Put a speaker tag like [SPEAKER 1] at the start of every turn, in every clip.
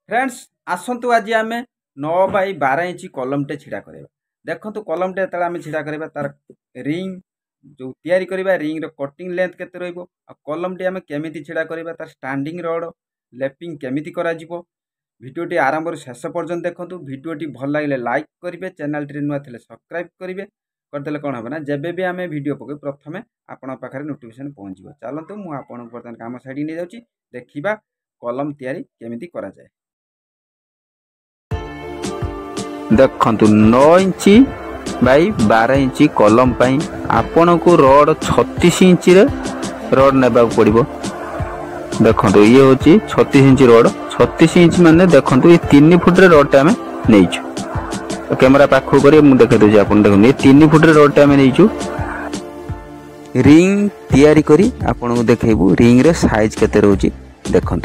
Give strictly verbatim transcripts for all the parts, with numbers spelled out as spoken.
[SPEAKER 1] Friends आसतु आज आम नौ बै बारह इंच कलमटे छिड़ा कर देखु कलमटे जो आम छिड़ा कर तार रिंग जो तैयारी करवा रिंग रो कटिंग लेंथ केते रहइबो आ कलमटी आम केमिति छिड़ा करवा तार स्टैंडिंग रड लेपिंग केमिति करा जिवो भिडियोटी आरंभ शेष पर्यंत देखु भिडियोटी भल लगे लाइक करेंगे चैनल टी नुआ थे सब्सक्राइब करेंगे करदेले कौन हम ना जब भी आम भिडियो पकड़ प्रथम आपण पाखे नोटिफिकेशन पहुँचो चलतु मुझे आपको बर्तमान कम साइड नहीं जाऊँगी देखा कलम तैयारी केमिति करा जाए।
[SPEAKER 2] देखु नौ इंच बाई बारह इंच कलम पाई आपन को रड छत्तीस इंच रड ने पड़ो। देखो ये हूँ छत्तीस इंच रड छत्तीस इंच माने देखो ये तीन फुट रड आम नहीं तो कैमेरा पाखु कर देखे दूसरी आप देखो ये तीन फुट रड आम नहीं रिंग तैयारी करी आपन को देखू रिंग रे साइज केते रोची। देखो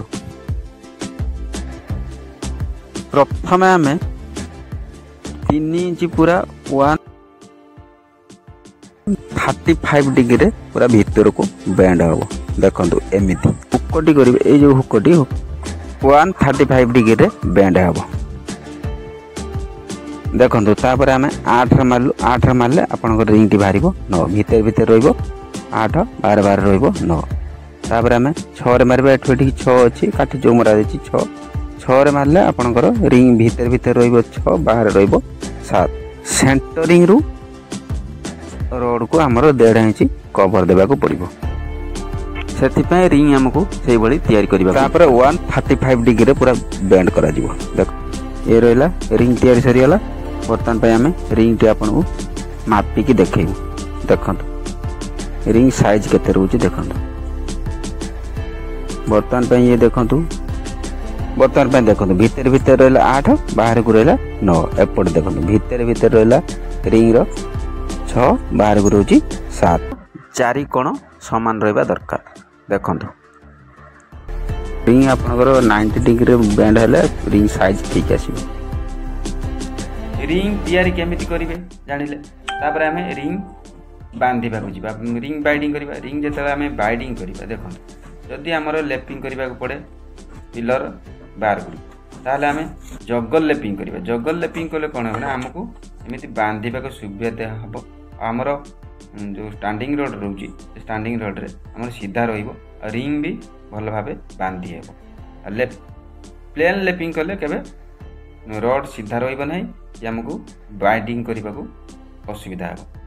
[SPEAKER 2] प्रथम आम तीन इंच पूरा वन थर्टी फाइव डिग्री पूरा भीतर को बैंड हम। देखो एमती हुकटी करेंगे जो हुकटी one thirty five degree bend हम। देखो तापर आम आठ मारू आठ मारे आप रिंग टी बाहर नौ भीतर भीतर रठ बार बार रौ तापर आम छे मारे एठी छः अच्छी काठी जो मरा छः छे मारे आपंकर रिंग भीतर भीतर रहा बाहर सात सेंटरिंग रु रोड को आमर डेढ़ इंच कवर देवा पड़ो से रिंग आमको से भाई तैयारी करवा वन थर्टी फाइव डिग्री पूरा बेंड करा जिवो। देखो ये रहा रिंग तैयारी सरीगला बर्तमान आम रिंग टी आपन को मापिकी देखू। देखो रिंग साइज केते रोचे देखो बर्तमान ये देखु बर्तमान देखो भीतर भीतर रहा आठ बाहर को रहा नौ एपट देखो भीतर भीतर रहा रिंग रो छ बाहर को रोची सात चारि कोण समान रहा दरकार। देखो रिंग आपनकर नाइंटी डिग्री बेंड है रिंग साइज ठीक आसो।
[SPEAKER 1] रिंग तैयारी केमिति करिवे जानिले तापर आमे रिंग बांधिबा को जिबा रिंग बाइडिंग करबा रिंग जेतले आमे बाइडिंग करबा। देखो जदि हमर लेपिंग करबा को पड़े पिलर बार गुड़ी ताहले आमे जगल लेपिंग करबा जगल लेपिंग कले कोन हो ना हमको एमिति बांधिबा को सुविधा हबो। हमर जो स्टैंडिंग रड रहउची स्टैंडिंग रड रे हमर सीधा रहइबो रिंग भी भल भाबे बांधि हेबो। लेप प्लेन लेपिंग कले केबे रड सीधा रहइबो नै हमको बाइडिंग करबा को असुविधा हबो।